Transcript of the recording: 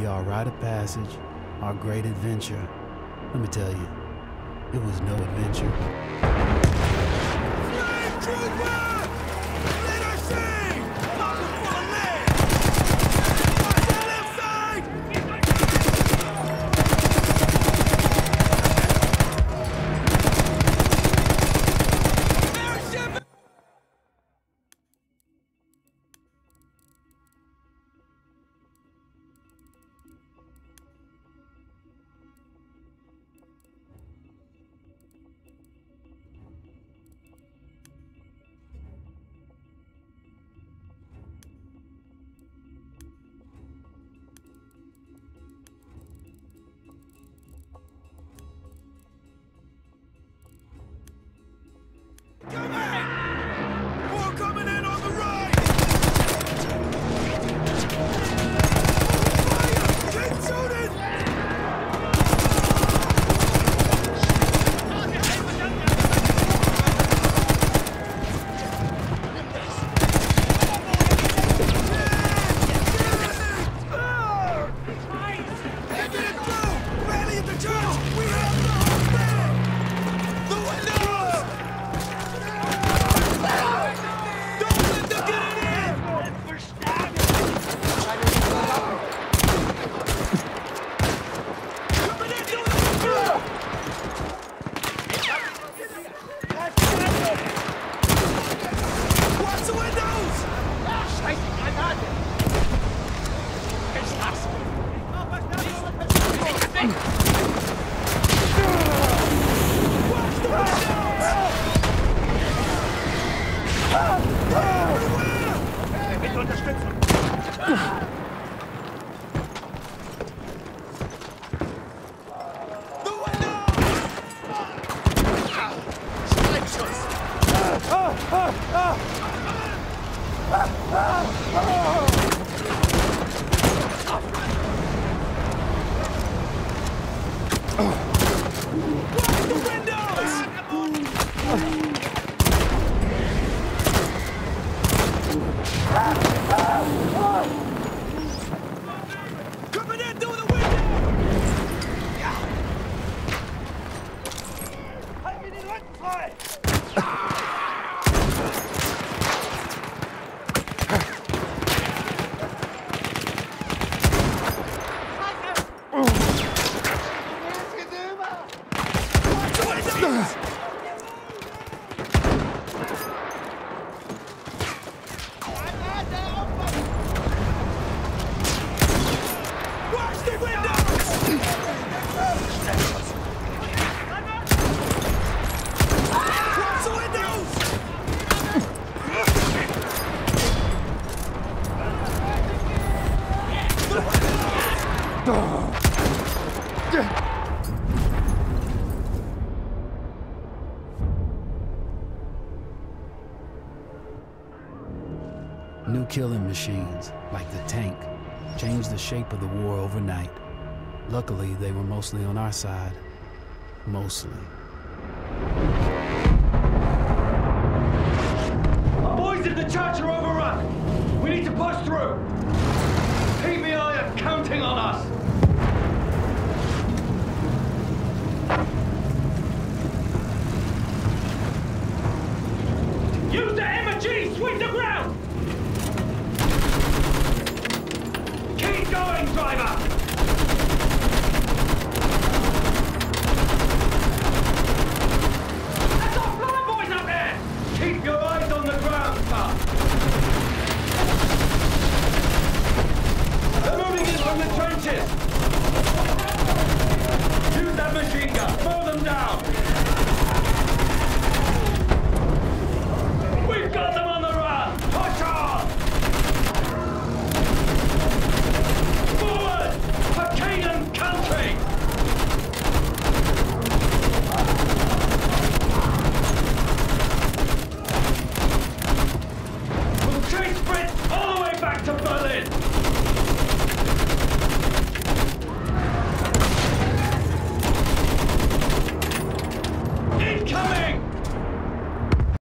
Our rite of passage, our great adventure. Let me tell you, it was no adventure. Flame trooper! Let us sing! Pocket full of lead! Watch the left side! Airship! More coming in on the right! Fire! Keep shooting! Heavy it through! Rally at the church! We have the whole thing! The windows! Don't let them get it in! Coming in through the window! Watch the windows! Watch the windows! Bitte Unterstützung! The windows! Watch the windows! Coming in through the window! Halt mir den Rücken frei! Watch the windows! Watch the windows! Watch the windows! New killing machines, like the tank, changed the shape of the war overnight. Luckily, they were mostly on our side. Mostly. Our boys at the church are overrun! We need to push through!